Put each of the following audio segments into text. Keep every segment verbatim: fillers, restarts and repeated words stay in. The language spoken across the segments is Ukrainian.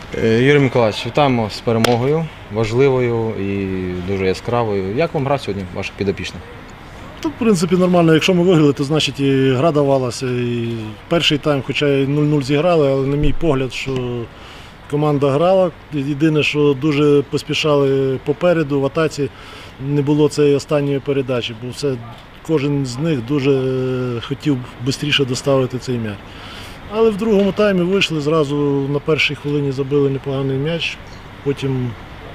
Юрій Миколаївич, вітаємо з перемогою, важливою і дуже яскравою. Як вам гра сьогодні, ваших підопічних? Тут, в принципі, нормально. Якщо ми виграли, то значить і гра давалася. І перший тайм, хоча і нуль нуль зіграли, але на мій погляд, що команда грала. Єдине, що дуже поспішали попереду, в атаці не було цієї останньої передачі, бо все, кожен з них дуже хотів швидше доставити цей м'яч. Але в другому таймі вийшли, зразу на першій хвилині забили непоганий м'яч, потім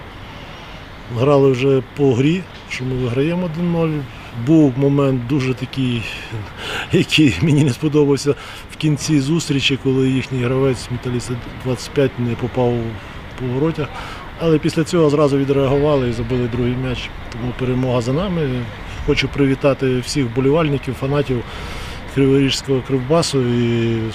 грали вже по грі, що ми виграємо один нуль. Був момент дуже такий, який мені не сподобався в кінці зустрічі, коли їхній гравець Металіст двадцять п'ять не попав по воротях. Але після цього зразу відреагували і забили другий м'яч. Тому перемога за нами. Хочу привітати всіх вболівальників, фанатів Криворізького Кривбасу і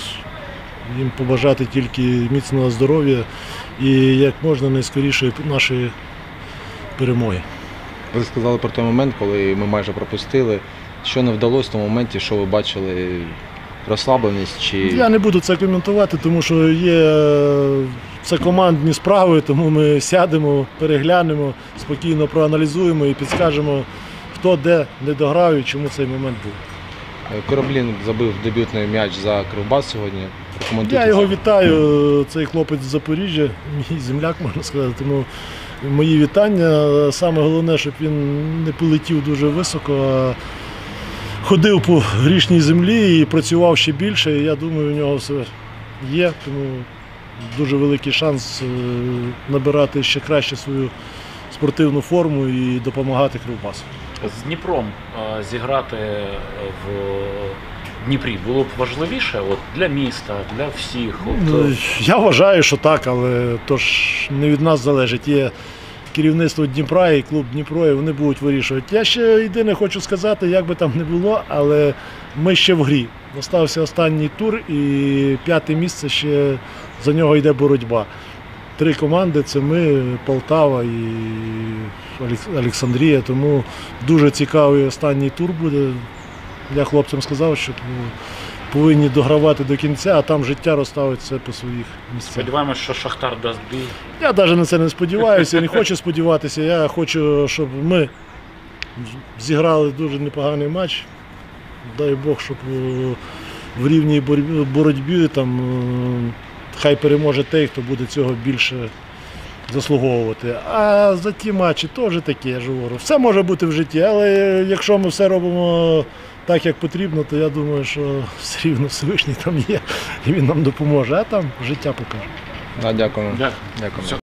їм побажати тільки міцного здоров'я і як можна найскоріше нашої перемоги. Ви сказали про той момент, коли ми майже пропустили. Що не вдалося в тому моменті, що ви бачили, розслабленість? Чи... Я не буду це коментувати, тому що є це командні справи, тому ми сядемо, переглянемо, спокійно проаналізуємо і підскажемо, хто де не дограв і чому цей момент був. Кораблін забив дебютний м'яч за Кривбас сьогодні. Я його вітаю, цей хлопець з Запоріжжя, мій земляк, можна сказати, тому мої вітання. Саме головне, щоб він не полетів дуже високо, а ходив по грішній землі і працював ще більше. Я думаю, у нього все є, тому дуже великий шанс набирати ще краще свою спортивну форму і допомагати Кривбасу. З Дніпром зіграти в Дніпрі було б важливіше от, для міста, для всіх? От... Я вважаю, що так, але то ж не від нас залежить. Є керівництво Дніпра і клуб Дніпро, і вони будуть вирішувати. Я ще єдине хочу сказати, як би там не було, але ми ще в грі. Остався останній тур і п'яте місце, ще за нього йде боротьба. Три команди – це ми, Полтава і Олександрія, тому дуже цікавий останній тур буде. Я хлопцям сказав, що повинні догравати до кінця, а там життя розставить все по своїх місцях. Сподіваємося, що Шахтар дасть бій. Я навіть на це не сподіваюся, не хочу сподіватися. Я хочу, щоб ми зіграли дуже непоганий матч. Дай Бог, щоб в рівній боротьбі там хай переможе той, хто буде цього більше заслуговувати. А за ті матчі теж такі, я ж говорю. Все може бути в житті, але якщо ми все робимо так, як потрібно, то я думаю, що все рівно Всевишній там є і він нам допоможе, а там життя покаже. Да, дякую. Дякую. Дякую.